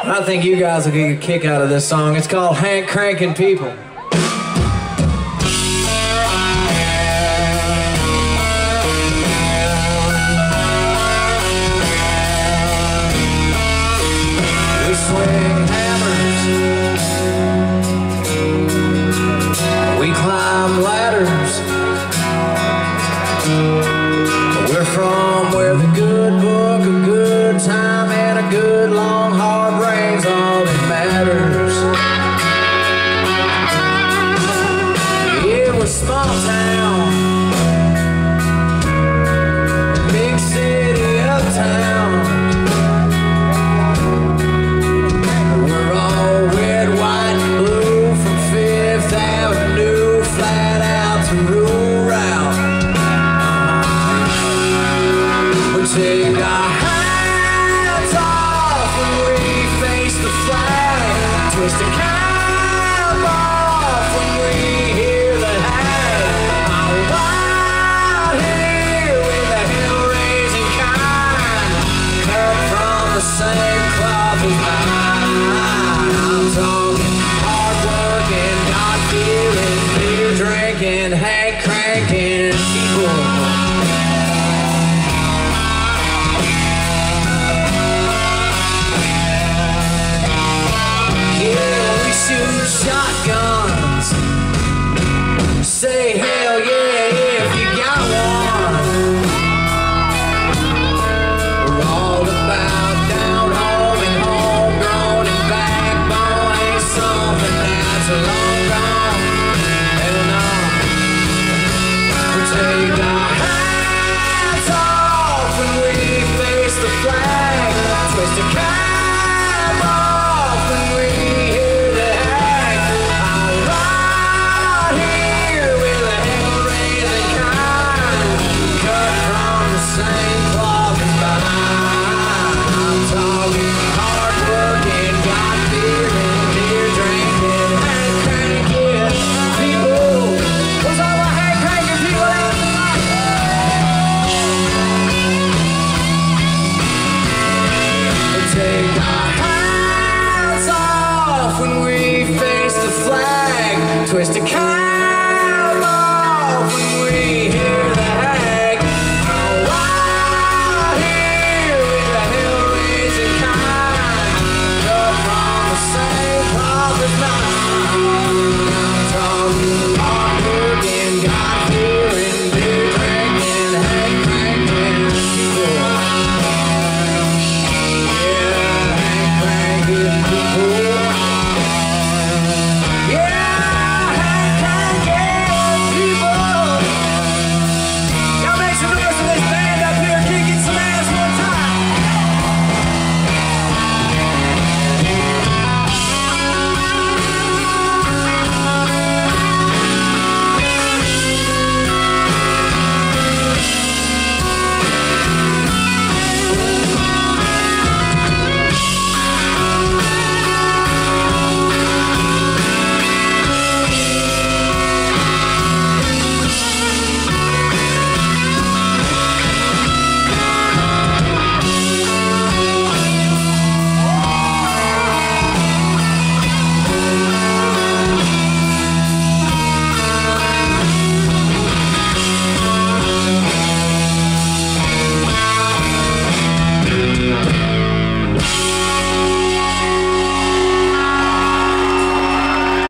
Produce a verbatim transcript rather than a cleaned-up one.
I think you guys will get a kick out of this song. It's called Hank Crankin' People. We swing hammers, we climb ladders. We're from where the good book, a good time, and a good long hard rain's all that matters. It was small town, big city uptown. We're all red, white, and blue from Fifth Avenue flat out to Rural Route. We take our hats off and we face the flag, twist a